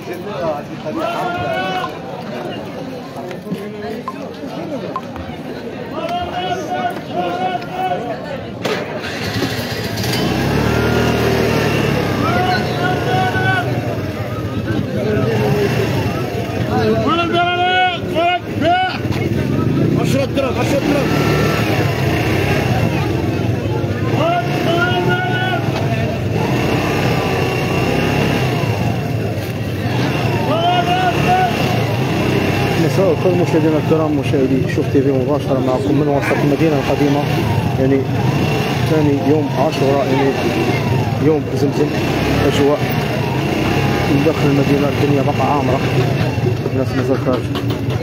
كل مشاهدينا الكرام مشاهدي شوف تي في مباشرة معكم من وسط المدينة القديمة، يعني ثاني يوم عاشوراء، يعني يوم زمزم. أجواء من داخل المدينة الدنيا بقى عامرة، الناس مازال خارجة.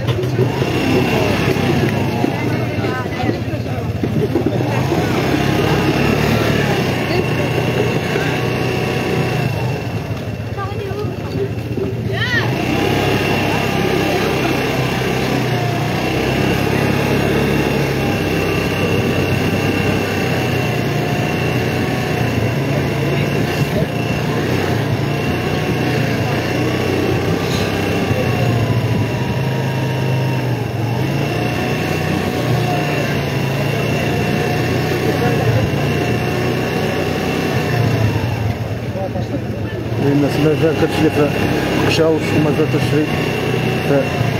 الناس مازال كتشري في كشاوش ومازال كتشري في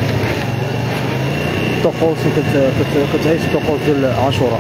الطقوس وكتعيش الطقوس ديال عاشوراء.